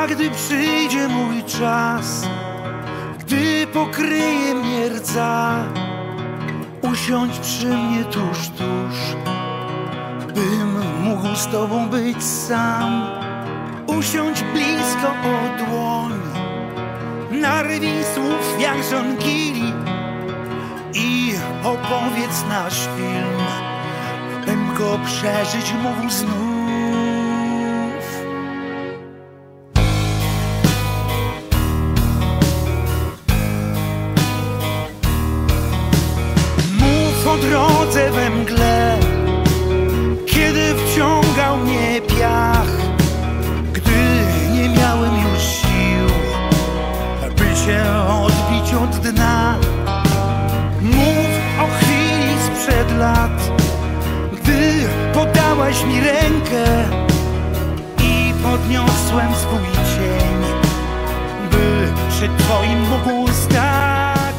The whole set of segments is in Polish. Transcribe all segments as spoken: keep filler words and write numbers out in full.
gdy przyjdzie mój czas, gdy pokryje mnie rdza, usiądź przy mnie tuż, tuż, bym mógł z tobą być sam. Usiądź blisko o dłoń, narwij słów jak żonkili i opowiedz nasz film, bym go przeżyć mógł znów. Mów o drodze we mgle, kiedy wciągał mnie piach, gdy nie miałem już sił, by się odbić od dna. Mów o chwili sprzed lat, gdy podałaś mi rękę i podniosłem swój cień, by przy twoim mógł stać.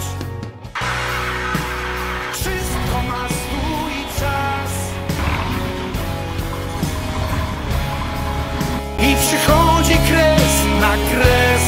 Wszystko ma swój czas i przychodzi kres na kres.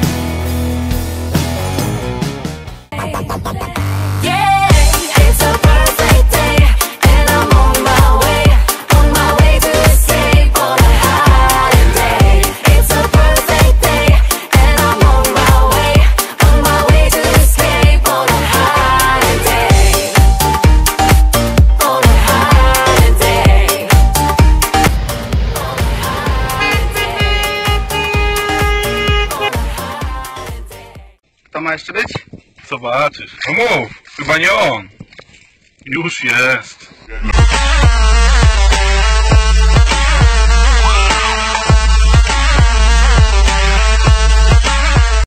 To ma jeszcze być? Zobaczysz. No mów, chyba nie on. Już jest.